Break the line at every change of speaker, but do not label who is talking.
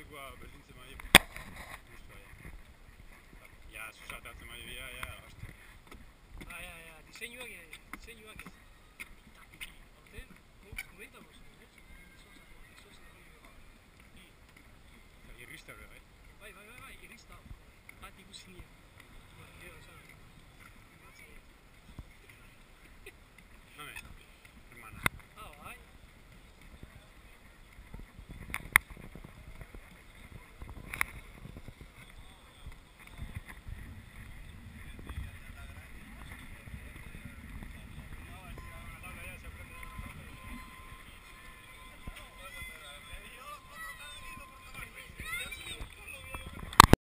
Zegoa berdintzen bai. Ja, susatatzen bai bia, ja, hoste.
Diseinuak aurten, komentamos,
Irrista bai.
Bai, irrista bat ikusi nien.